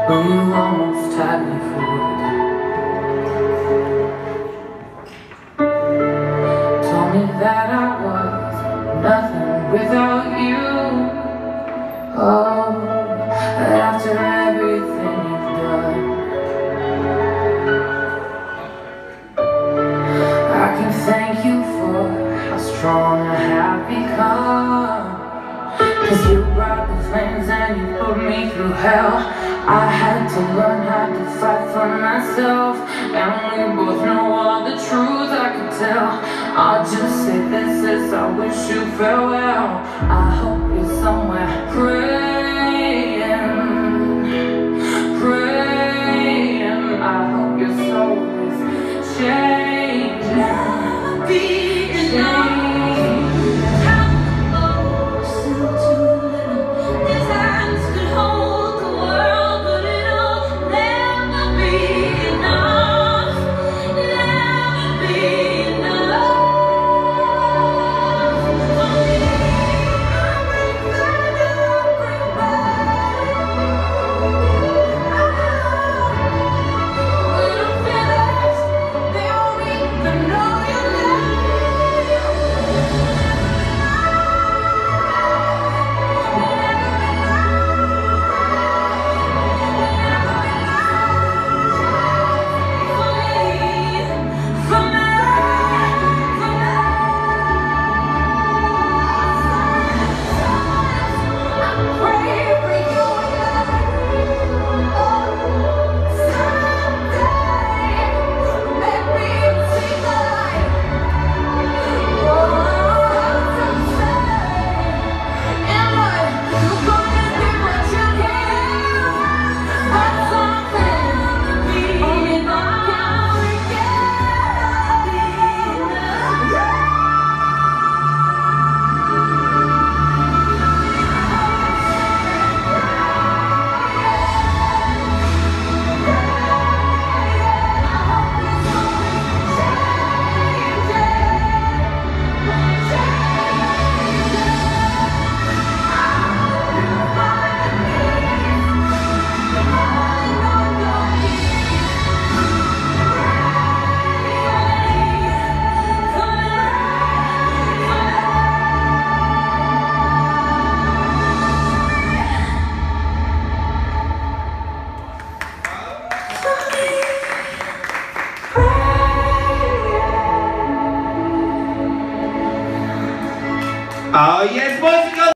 Well, you almost had me fooled. Told me that I was nothing without you. Oh, after everything you've done, I can thank you for how strong I have become. 'Cause you brought the flames and you put me through hell. I had to learn how to fight for myself, and we both know all the truth I can tell. I'll just say this as I wish you farewell. I hope you're somewhere praying.